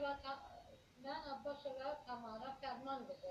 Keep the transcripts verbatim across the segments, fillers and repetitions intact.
Abbasova, mən Abbasova Tamara Fərman qızı,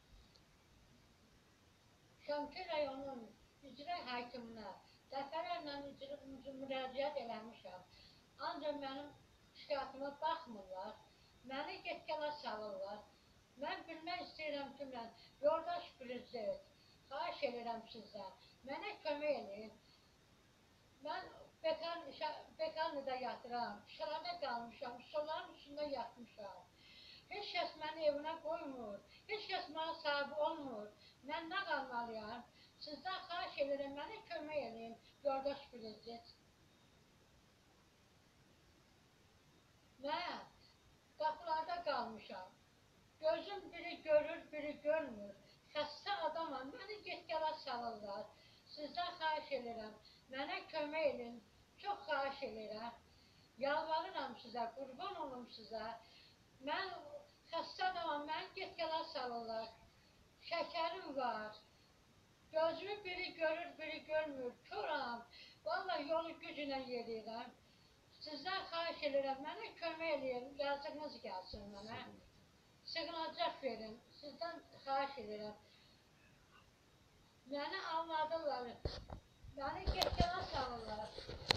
Şəmkir rayonunun icra hakiminə dəfələrlə müraciət eləmişəm. Ancaq mənim şikayetimə baxmırlar, məni get-gələ salırlar. Mən bilmək istəyirəm ki, mən yoldaş prezident, xahiş edirəm sizdən, mənə kömək edin. Mən Bekanlıda yatıram, şərada qalmışam, stolların üstündə yatmışam. Heç kəs məni evinə qoymur, heç kəs mənə sahibi olmur. Mən nə qalmalıyam? Sizdən xahiş edirəm, mənə kömək edin, yoldaş prezident. Mən qapılarda qalmışam. Gözüm biri görür, biri görmür. Xəstə adamam, məni get-gələ salırlar. Sizdən xahiş edirəm, mənə kömək edin, çox xahiş edirəm. Yalvarıram sizə, qurban olum sizə. Mən xəstə adamam, məni get-gələ salırlar. Şəkərim var. Gözümü biri görür, biri görmür. Köram. Vallahi yolu güclə yeriyirəm. Sizdən xahiş edirəm, mənə kömək edin, yazığınız gəlsin mənə. Sığınacaq verin, sizdən xahiş edirəm. Məni anladırlar, məni get-gələ salırlar.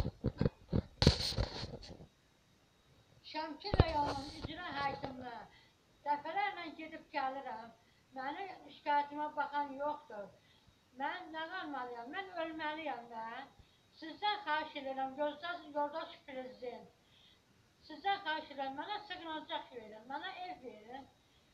Şəmkir rayonunun icra hakiminə dəfələrlə gedib gəlirəm. Mənim şikayetimə baxan yoxdur. Mən nə qalmalıyam? Mən ölməliyəm mən. Sizdən xahiş edirəm, yoldaş prezident. Sizdən xahiş edirəm, mənə sığınacaq verin, mənə ev verin.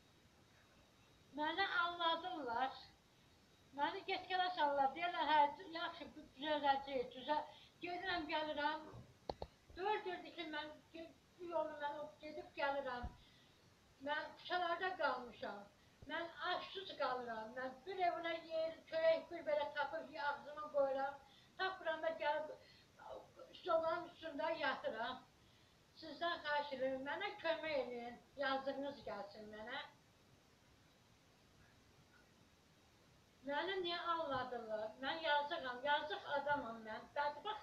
Məni anladırlar. Məni get-gələ salırlar. Deyirlər, hə, yaxşı, düzələcək, düzələcək. Gedirəm, gəlirəm. Dörd ildir ki, mən bu yolu mən gedib gəlirəm. Mən küçələrdə qalmışam. Mən aç-sus qalıram. Mən bir evinə yer, çörək bir belə tapıb ağzıma qoyuram. Tapıram da gəlib stolların üstündə yatıram. Sizdən xahiş edirəm, mənə kömək edin, yazığınız gəlsin mənə. Məni niyə anladırlar? Mən yazığam, yazıq adamam mən, bədbəxt